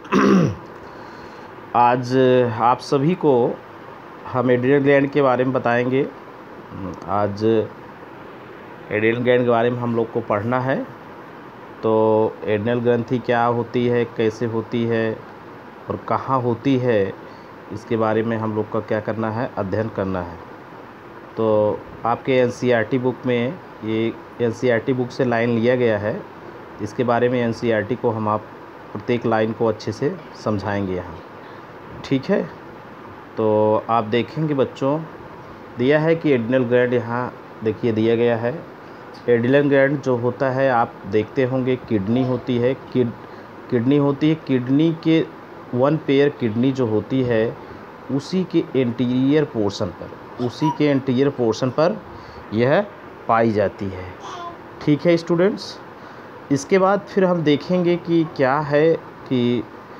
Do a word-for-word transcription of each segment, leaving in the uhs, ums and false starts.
आज आप सभी को हम एड्रिनल ग्लैंड के बारे में बताएंगे। आज एड्रिनल ग्लैंड के बारे में हम लोग को पढ़ना है। तो एड्रिनल ग्रंथि क्या होती है, कैसे होती है और कहाँ होती है, इसके बारे में हम लोग का क्या करना है, अध्ययन करना है। तो आपके एनसीईआरटी बुक में, ये एनसीईआरटी बुक से लाइन लिया गया है। इसके बारे में एनसीईआरटी को हम आप प्रत्येक लाइन को अच्छे से समझाएंगे यहाँ, ठीक है। तो आप देखेंगे बच्चों, दिया है कि एड्रिनल ग्लैंड, यहाँ देखिए दिया गया है। एड्रिनल ग्लैंड जो होता है, आप देखते होंगे किडनी होती है, किड किडनी होती है। किडनी के वन पेयर किडनी जो होती है, उसी के इंटीरियर पोर्शन पर उसी के इंटीरियर पोर्शन पर यह पाई जाती है, ठीक है स्टूडेंट्स। इसके बाद फिर हम देखेंगे कि क्या है कि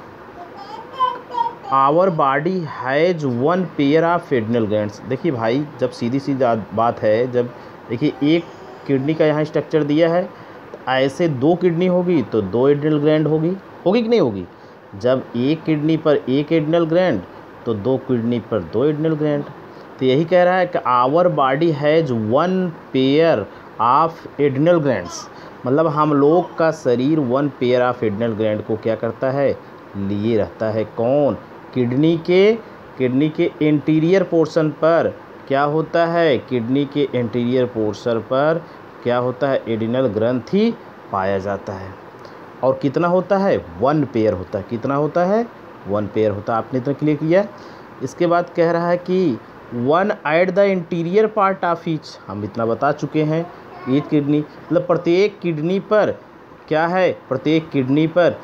our body has one pair of adrenal glands. देखिए भाई, जब सीधी सी बात है, जब देखिए एक किडनी का यहाँ स्ट्रक्चर दिया है, तो ऐसे दो किडनी होगी तो दो एड्रिनल ग्लैंड होगी होगी कि नहीं होगी। जब एक किडनी पर एक एड्रिनल ग्लैंड तो दो किडनी पर दो एड्रिनल ग्लैंड। तो यही कह रहा है कि our body has one pair of adrenal glands, मतलब हम लोग का शरीर one pair of adrenal gland को क्या करता है, लिए रहता है। कौन? किडनी के किडनी के इंटीरियर पोर्शन पर क्या होता है, किडनी के इंटीरियर पोर्शन पर क्या होता है, एड्रिनल ग्रंथि पाया जाता है। और कितना होता है, वन पेयर होता है। कितना होता है, वन पेयर होता है। आपने इतना क्लियर किया। इसके बाद कह रहा है कि one at the interior part of each, हम इतना बता चुके हैं। ईच किडनी मतलब प्रत्येक किडनी पर क्या है, प्रत्येक किडनी पर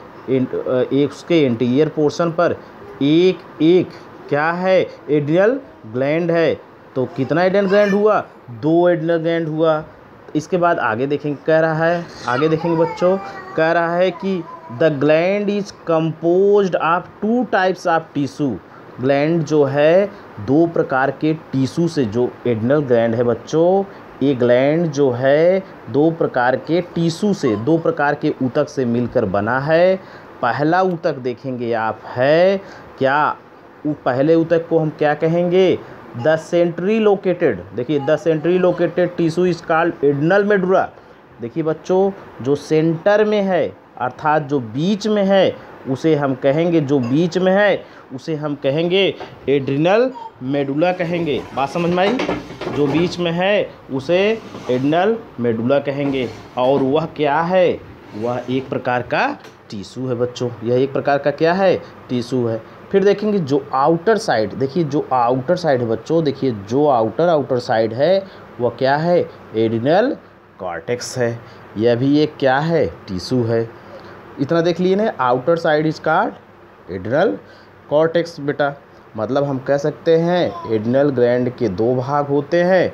एक उसके इंटीरियर पोर्शन पर एक एक क्या है, एड्रिनल ग्लैंड है। तो कितना एड्रिनल ग्लैंड हुआ, दो एड्रिनल ग्लैंड हुआ। इसके बाद आगे देखेंगे, कह रहा है आगे देखेंगे बच्चों, कह रहा है कि the gland is composed of two types of tissue. Gland जो है दो प्रकार के टिश्यू से, जो एड्रिनल ग्लैंड है बच्चों, ये ग्लैंड जो है दो प्रकार के टिश्यू से, दो प्रकार के ऊतक से मिलकर बना है। पहला ऊतक देखेंगे आप है क्या, वो पहले ऊतक को हम क्या कहेंगे, द सेंट्री लोकेटेड। देखिए the centrally located tissue is called adrenal medulla. देखिए बच्चों, जो सेंटर में है अर्थात जो बीच में है, उसे हम कहेंगे, जो बीच में है उसे हम कहेंगे एड्रिनल मेडुला कहेंगे। बात समझ में आई? जो बीच में है उसे एड्रिनल मेडुला कहेंगे। और वह क्या है, वह एक प्रकार का टिश्यू है बच्चों। यह एक प्रकार का क्या है, टिश्यू है। फिर देखेंगे जो आउटर साइड, देखिए जो आउटर साइड है बच्चों, देखिए जो आउटर आउटर साइड है वह क्या है, एड्रिनल कॉर्टेक्स है। यह भी एक क्या है, टिश्यू है। इतना देख लिए ना, outer side is called adrenal cortex बेटा। मतलब हम कह सकते हैं एड्रिनल ग्लैंड के दो भाग होते हैं,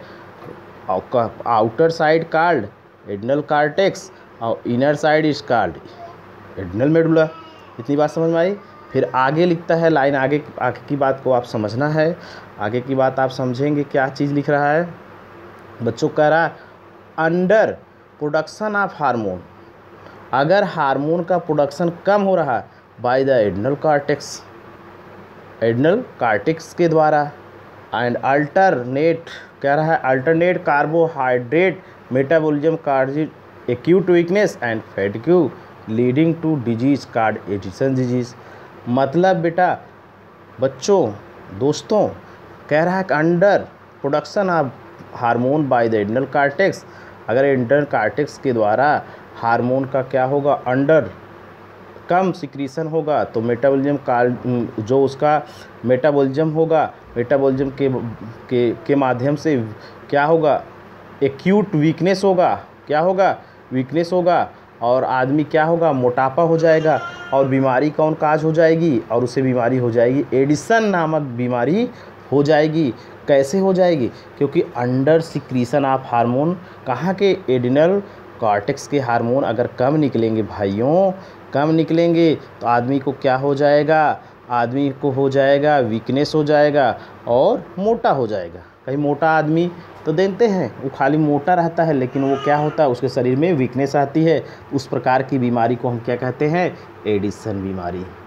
outer side called adrenal cortex और inner side is called adrenal medulla. इतनी बात समझ में आई। फिर आगे लिखता है लाइन, आगे आगे की बात को आप समझना है। आगे की बात आप समझेंगे, क्या चीज़ लिख रहा है बच्चों, कह रहा है अंडर प्रोडक्शन ऑफ हार्मोन, अगर हार्मोन का प्रोडक्शन कम हो रहा by the adrenal cortex, adrenal cortex के द्वारा, एंड अल्टरनेट, कह रहा है alternate carbohydrate metabolism causes acute weakness and fatigue leading to disease called Addison disease. मतलब बेटा बच्चों दोस्तों, कह रहा है कि under production of hormone by the adrenal cortex, अगर एड्रिनल कॉर्टेक्स के द्वारा हार्मोन का क्या होगा, अंडर कम सिक्रीशन होगा, तो मेटाबॉलिज्म का जो उसका मेटाबॉलिज्म होगा, मेटाबॉलिज्म के के के माध्यम से क्या होगा, एक्यूट वीकनेस होगा। क्या होगा, वीकनेस होगा। और आदमी क्या होगा, मोटापा हो जाएगा। और बीमारी कौन काज हो जाएगी, और उसे बीमारी हो जाएगी एडिसन नामक बीमारी हो जाएगी। कैसे हो जाएगी, क्योंकि अंडर सिक्रीशन ऑफ हार्मोन, कहाँ के, एड्रिनल कॉर्टेक्स के हार्मोन अगर कम निकलेंगे भाइयों, कम निकलेंगे तो आदमी को क्या हो जाएगा, आदमी को हो जाएगा वीकनेस हो जाएगा और मोटा हो जाएगा। कहीं मोटा आदमी तो देखते हैं वो खाली मोटा रहता है, लेकिन वो क्या होता है, उसके शरीर में वीकनेस आती है। उस प्रकार की बीमारी को हम क्या कहते हैं, एडिसन बीमारी।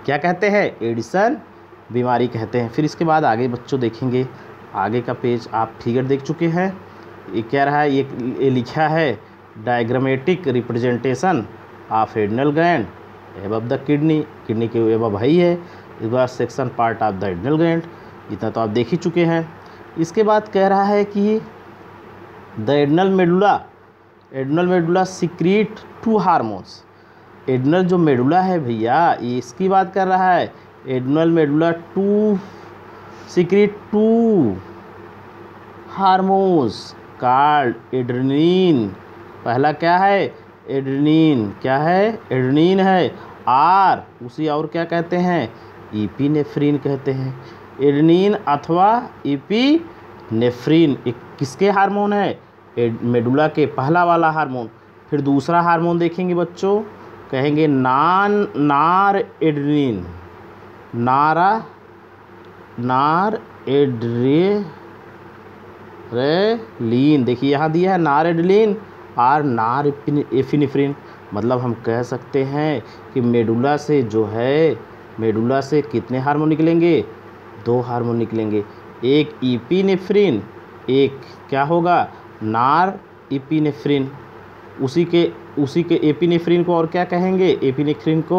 क्या कहते हैं, एडिसन बीमारी कहते हैं। फिर इसके बाद आगे बच्चों देखेंगे, आगे का पेज आप फिगर देख चुके हैं। ये क्या रहा है, ये ये लिखा है diagrammatic representation of adrenal gland above the kidney, kidney के एबव है ही है। इस बार section part of the adrenal gland, इतना तो आप देख ही चुके हैं। इसके बाद कह रहा है कि the adrenal medulla, adrenal medulla secrete two hormones. Adrenal जो मेडुला है भैया, इसकी बात कर रहा है। Adrenal medulla two secrete two hormones called adrenaline. पहला क्या है, एड्रेनिन, क्या है, एड्रेनिन है। आर उसी और क्या कहते हैं, इपिनेफ्रिन कहते हैं। एड्रेनिन अथवा इपिनेफ्रिन एक किसके हार्मोन है, मेडुला के पहला वाला हार्मोन। फिर दूसरा हार्मोन देखेंगे बच्चों, कहेंगे नान नार एड्रेनिन, नारा नार एड्रे रेलिन। देखिए यहाँ दिया है नार एड्रेलिन और नार एपिनेफ्रिन। मतलब हम कह सकते हैं कि मेडुला से जो है, मेडुला से कितने हार्मोन निकलेंगे, दो हार्मोन निकलेंगे। एक इपिनेफ्रिन, एक क्या होगा, नार एपिनेफ्रिन। उसी के उसी के एपिनेफ्रिन को और क्या कहेंगे, एपिनेफ्रिन को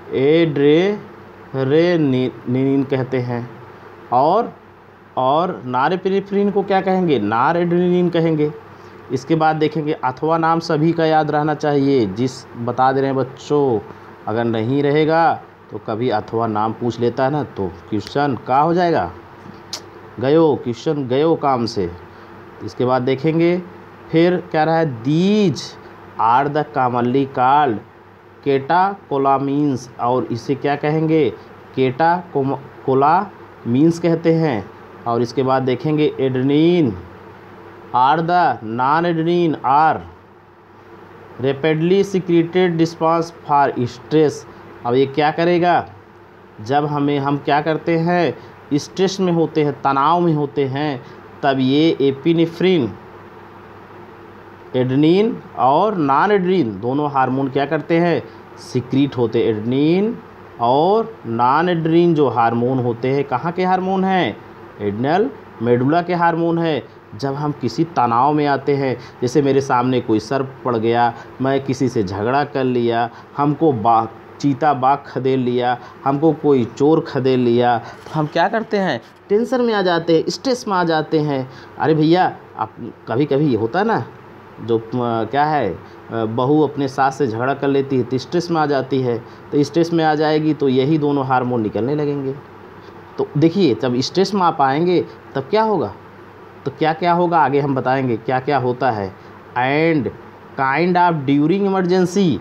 एड्रेनिन कहते हैं। और और नारएपिनेफ्रिन को क्या कहेंगे, नारएड्रेनिन कहेंगे। इसके बाद देखेंगे अथवा नाम सभी का याद रहना चाहिए, जिस बता दे रहे हैं बच्चों, अगर नहीं रहेगा तो कभी अथवा नाम पूछ लेता है ना तो क्वेश्चन क्या हो जाएगा, गयो, क्वेश्चन गयो काम से। इसके बाद देखेंगे फिर क्या रहा है, these are the commonly called catecholamines, और इसे क्या कहेंगे, केटाकोलामीन्स कहते हैं। और इसके बाद देखेंगे adrenaline are the non adrenaline are rapidly secreted response for stress. अब ये क्या करेगा, जब हमें हम क्या करते हैं, स्ट्रेस में होते हैं, तनाव में होते हैं, तब ये एपिनेफ्रिन, एड्रेनिन और नॉन एड्रेनिन दोनों हार्मोन क्या करते हैं, सिक्रीट होते हैं। एड्रेनिन और नॉन एड्रेनिन जो हार्मोन होते हैं, कहाँ के हार्मोन हैं, एड्रिनल मेडुला के हार्मोन है। जब हम किसी तनाव में आते हैं, जैसे मेरे सामने कोई सर्प पड़ गया, मैं किसी से झगड़ा कर लिया, हमको बाघ चीता बाघ खदेड़ लिया, हमको कोई चोर खदेड़ लिया, तो हम क्या करते हैं, टेंशन में आ जाते हैं, स्ट्रेस में आ जाते हैं। अरे भैया, आप कभी कभी होता है ना, जो क्या है, बहू अपने सास से झगड़ा कर लेती है तो स्ट्रेस में आ जाती है, तो स्ट्रेस में आ जाएगी तो यही दोनों हार्मोन निकलने लगेंगे। तो देखिए, जब स्ट्रेस में आप आएंगे तब क्या होगा, तो क्या क्या होगा आगे हम बताएंगे क्या क्या होता है। And kind of during emergency,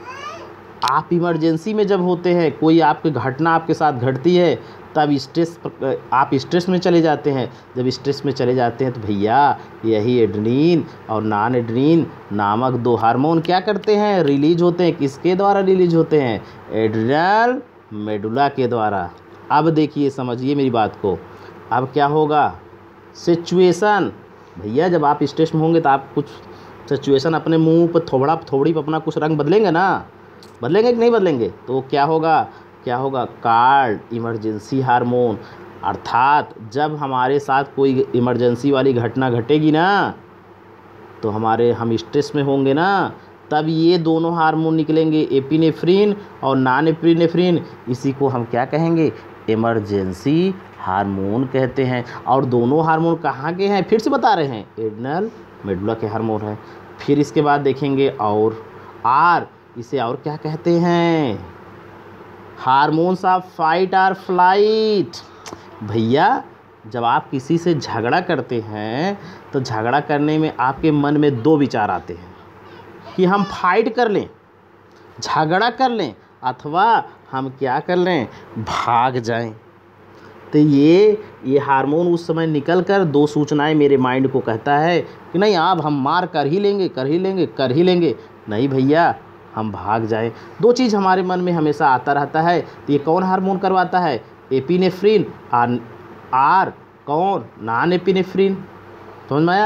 आप इमरजेंसी में जब होते हैं, कोई आपकी घटना आपके साथ घटती है, तब स्ट्रेस, आप स्ट्रेस में चले जाते हैं। जब स्ट्रेस में चले जाते हैं तो भैया यही एड्रेनिन और नॉन एड्रेनिन नामक दो हार्मोन क्या करते हैं, रिलीज होते हैं। किसके द्वारा रिलीज होते हैं, एड्रिनल मेडुला के द्वारा। अब देखिए, समझिए मेरी बात को। अब क्या होगा, सिचुएशन, भैया जब आप स्ट्रेस में होंगे तो आप कुछ सिचुएशन अपने मुंह पर, थोड़ा थोड़ी पर अपना कुछ रंग बदलेंगे ना, बदलेंगे कि नहीं बदलेंगे, तो क्या होगा, क्या होगा, कॉल्ड इमरजेंसी हार्मोन। अर्थात जब हमारे साथ कोई इमरजेंसी वाली घटना घटेगी ना, तो हमारे हम स्ट्रेस में होंगे ना, तब ये दोनों हार्मोन निकलेंगे, एपिनेफ्रिन और नॉन एपिनेफ्रिन। इसी को हम क्या कहेंगे, इमरजेंसी हार्मोन कहते हैं। और दोनों हार्मोन कहाँ के हैं, फिर से बता रहे हैं, एड्रिनल मेडुला के हार्मोन है। फिर इसके बाद देखेंगे और आर, इसे और क्या कहते हैं, हार्मोन्स ऑफ फाइट और फ्लाइट। भैया जब आप किसी से झगड़ा करते हैं तो झगड़ा करने में आपके मन में दो विचार आते हैं कि हम फाइट कर लें, झगड़ा कर लें, अथवा हम क्या कर लें, भाग जाएं। तो ये ये हार्मोन उस समय निकल कर दो सूचनाएं मेरे माइंड को कहता है कि नहीं, अब हम मार कर ही लेंगे, कर ही लेंगे, कर ही लेंगे, नहीं भैया हम भाग जाएं। दो चीज़ हमारे मन में हमेशा आता रहता है। तो ये कौन हार्मोन करवाता है, एपिनेफ्रिन और आर कौन, नॉन एपिनेफ्रिन। समझ में आया,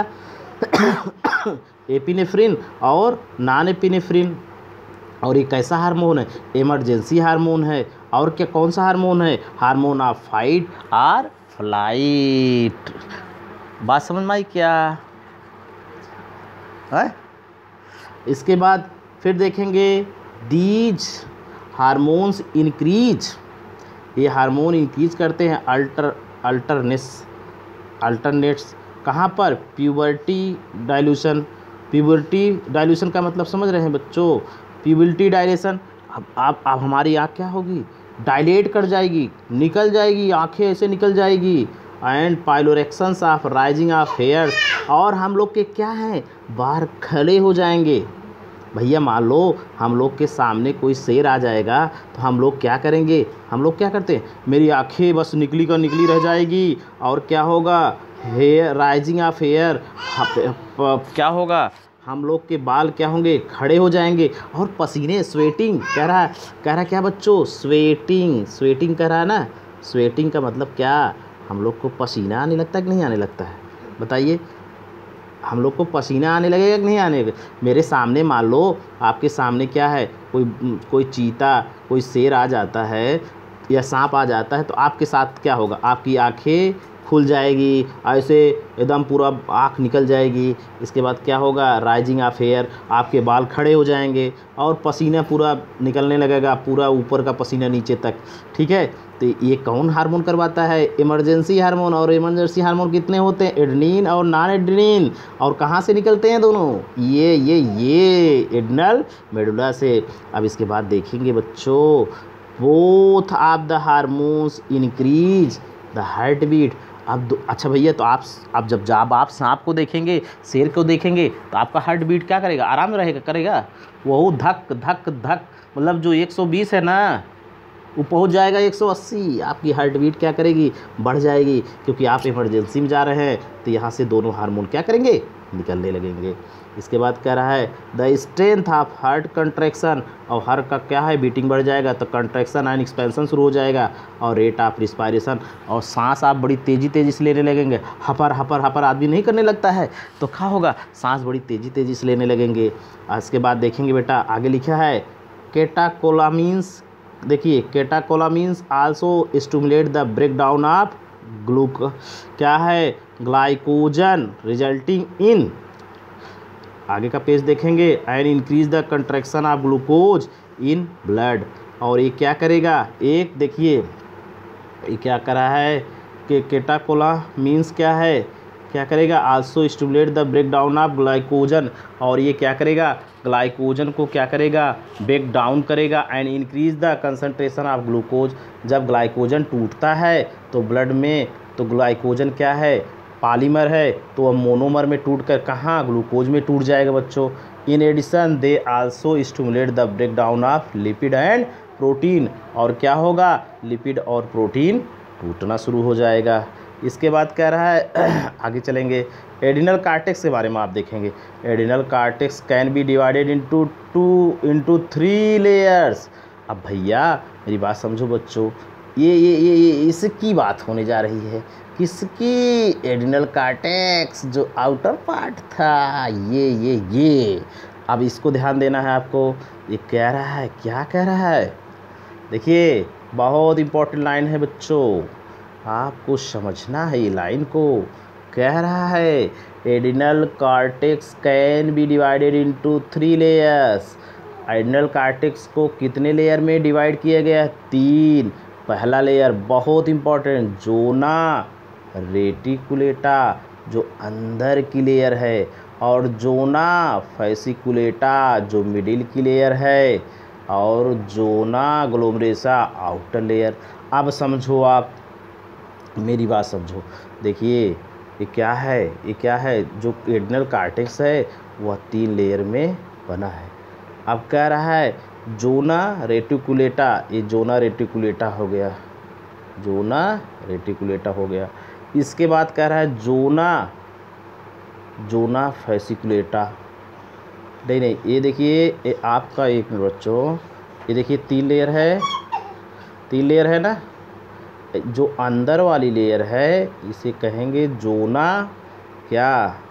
एपिनेफ्रिन और नॉन एपिनेफ्रिन। और ये कैसा हार्मोन है, इमरजेंसी हार्मोन है। और क्या कौन सा हार्मोन है? हार्मोन ऑफ फाइट और फ्लाइट। बात समझ में आई क्या है? इसके बाद फिर देखेंगे दीज हार्मोन्स इंक्रीज, ये हार्मोन इंक्रीज करते हैं अल्टर अल्टरनेस अल्टरनेट्स कहाँ पर? Puberty dilution. प्यूबर्टी डाइल्यूशन का मतलब समझ रहे हैं बच्चों? प्यूबर्टी डायलेशन, अब आप अब हमारी आँख क्या होगी? डायलेट कर जाएगी, निकल जाएगी, आँखें ऐसे निकल जाएगी। And piloerections of rising of hairs, और हम लोग के क्या हैं? बाल खड़े हो जाएंगे। भैया मान लो हम लोग के सामने कोई शेर आ जाएगा तो हम लोग क्या करेंगे? हम लोग क्या करते हैं? मेरी आँखें बस निकली का निकली रह जाएगी, और क्या होगा? हेयर राइजिंग ऑफ हेयर, क्या होगा? हम लोग के बाल क्या होंगे? खड़े हो जाएंगे। और पसीने, स्वेटिंग कह रहा है, कह रहा है क्या बच्चों? स्वेटिंग, स्वेटिंग कह रहा है ना। स्वेटिंग का मतलब क्या? हम लोग को पसीना आने लगता है कि नहीं आने लगता है? बताइए, हम लोग को पसीना आने लगेगा कि नहीं आने लगेगा? मेरे सामने मान लो आपके सामने क्या है? कोई कोई चीता, कोई शेर आ जाता है या सांप आ जाता है, तो आपके साथ क्या होगा? आपकी आँखें खुल जाएगी, ऐसे एकदम पूरा आँख निकल जाएगी। इसके बाद क्या होगा? राइजिंग ऑफ हेयर, आपके बाल खड़े हो जाएंगे और पसीना पूरा निकलने लगेगा, पूरा ऊपर का पसीना नीचे तक। ठीक है, तो ये कौन हार्मोन करवाता है? Emergency hormone. और इमरजेंसी हार्मोन कितने होते हैं? एड्रेनलिन और नॉन एड्रेनलिन। और कहाँ से निकलते हैं दोनों? ये ये ये एड्रेनल मेडुला से। अब इसके बाद देखेंगे बच्चों, both of the hormones increase the heart beat. अब अच्छा भैया, तो आप आप जब जब आप सांप को देखेंगे, शेर को देखेंगे, तो आपका हार्ट बीट क्या करेगा? आराम रहेगा, करेगा वो धक धक धक, मतलब जो एक सौ बीस है ना, वो पहुंच जाएगा एक सौ अस्सी। आपकी हार्ट बीट क्या करेगी? बढ़ जाएगी, क्योंकि आप इमरजेंसी में जा रहे हैं, तो यहाँ से दोनों हार्मोन क्या करेंगे? निकलने लगेंगे। इसके बाद कह रहा है the strength of heart contraction, और हार्ट का क्या है? बीटिंग बढ़ जाएगा, तो कंट्रैक्शन एंड एक्सपेंशन शुरू हो जाएगा। और रेट ऑफ रिस्पायरेशन, और सांस आप बड़ी तेज़ी तेज़ी से लेने लगेंगे। हपर हपर हपर आदमी नहीं करने लगता है, तो क्या होगा? सांस बड़ी तेज़ी तेज़ी से लेने लगेंगे। इसके बाद देखेंगे बेटा, आगे लिखा है कैटाकोलामीन्स। देखिए, catecholamines also stimulate the break down of gluco क्या है? ग्लाइकोजन रिजल्टिंग इन, आगे का पेज देखेंगे, and increase the contraction of glucose in blood. और ये क्या करेगा? एक देखिए, ये क्या कर रहा है कि कैटाकोला मीन्स क्या है? क्या करेगा? Also stimulate the break down of glycogen, और ये क्या करेगा? ग्लाइकोजन को क्या करेगा? ब्रेक डाउन करेगा and increase the concentration of glucose. जब ग्लाइकोजन टूटता है तो ब्लड में, तो ग्लाइकोजन क्या है? पॉलीमर है, तो वह मोनोमर में टूट कर कहाँ? ग्लूकोज में टूट जाएगा बच्चों। In addition they also stimulate the break down of lipid and protein, और क्या होगा? लिपिड और प्रोटीन टूटना शुरू हो जाएगा। इसके बाद कह रहा है आगे चलेंगे, एड्रिनल कार्टेक्स के बारे में आप देखेंगे। Adrenal cortex can be divided into two into three layers. अब भैया मेरी बात समझो बच्चों, ये ये ये ये इसकी बात होने जा रही है। किसकी? एड्रिनल कार्टेक्स, जो आउटर पार्ट था, ये ये ये अब इसको ध्यान देना है आपको। ये कह रहा है, क्या कह रहा है? देखिए, बहुत इंपॉर्टेंट लाइन है बच्चों, आपको समझना है ये लाइन को। कह रहा है adrenal cortex can be divided into three layers. Adrenal cortex को कितने लेयर में डिवाइड किया गया है? तीन। पहला लेयर बहुत इंपॉर्टेंट, जोना रेटिकुलेटा, जो अंदर की लेयर है, और जोना फैसिकुलेटा, जो मिडिल की लेयर है, और जोना ग्लोमेरुलसा आउटर लेयर। अब समझो, आप मेरी बात समझो। देखिए, ये क्या है? ये क्या है? जो एड्रिनल कार्टेक्स है वह तीन लेयर में बना है। अब कह रहा है जोना रेटिकुलेटा, ये जोना रेटिकुलेटा हो गया, जोना रेटिकुलेटा हो गया। इसके बाद कह रहा है जोना जोना फैसिकुलेटा। नहीं नहीं ये देखिए, ये आपका एक मिनट बच्चों, ये देखिए तीन लेयर है, तीन लेयर है ना। जो अंदर वाली लेयर है इसे कहेंगे जोना, क्या?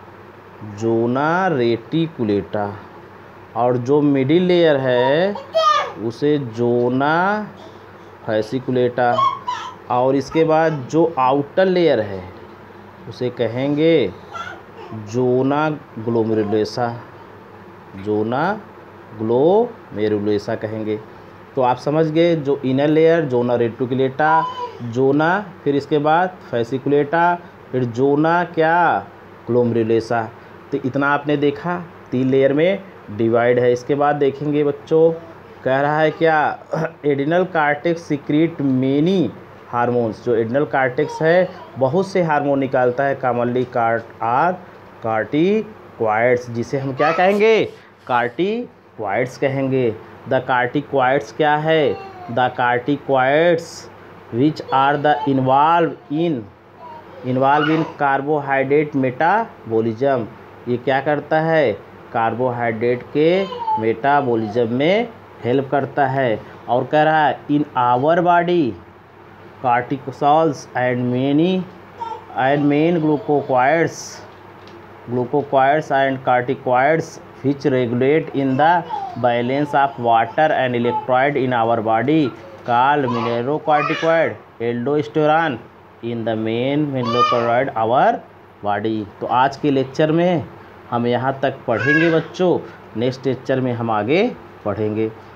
Zona reticulata. और जो मिडिल लेयर है उसे जोना फैसिकुलेटा। और इसके बाद जो आउटर लेयर है उसे कहेंगे जोना ग्लोमेरुलोसा, जोना ग्लोमेरुलोसा कहेंगे। तो आप समझ गए, जो inner layer zona reticulata, zona, फिर इसके बाद फैसिकुलेटा, फिर जोना क्या ग्लोमेरुलोसा। तो इतना आपने देखा, तीन लेयर में डिवाइड है। इसके बाद देखेंगे बच्चों, कह रहा है क्या, adrenal cortex secrete many hormones. जो एडिनल कार्टेक्स है बहुत से हार्मोन निकालता है, कॉमनली कार्ट आर कार्टिकॉइड्स, जिसे हम क्या कहेंगे, कार्टिकॉइड्स कहेंगे। द कार्टिकॉइड्स क्या है, the corticoids which are the involve in involve in carbohydrate metabolism. ये क्या करता है, कार्बोहाइड्रेट के मेटाबॉलिज्म में हेल्प करता है। और कह रहा है in our body cortisols and many and main glucocorticoids glucocorticoids and corticoids which regulate in the balance of water and electrolyte in our body called mineralocorticoid, aldosterone in the main mineralocorticoid our body। तो आज के lecture में हम यहाँ तक पढ़ेंगे बच्चों, next lecture में हम आगे पढ़ेंगे।